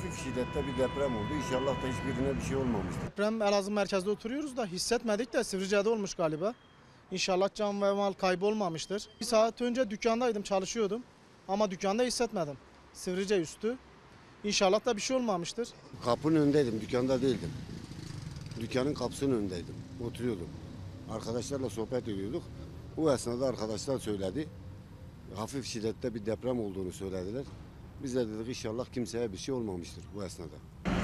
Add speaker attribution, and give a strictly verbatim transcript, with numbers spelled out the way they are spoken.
Speaker 1: hafif şiddette bir deprem oldu. İnşallah da hiçbirine bir şey olmamıştır.
Speaker 2: Deprem Elazığ merkezde oturuyoruz da hissetmedik de Sivrice'de olmuş galiba. İnşallah can ve mal kaybı olmamıştır. Bir saat önce dükkandaydım, çalışıyordum. Ama dükkanda hissetmedim. Sivrice üstü. İnşallah da bir şey olmamıştır.
Speaker 1: Kapının önündeydim, dükkanda değildim. Dükkanın kapısının önündeydim, oturuyordum. Arkadaşlarla sohbet ediyorduk. Bu esnada arkadaşlar söyledi. Hafif şiddette bir deprem olduğunu söylediler. Biz de dedik inşallah kimseye bir şey olmamıştır bu esnada.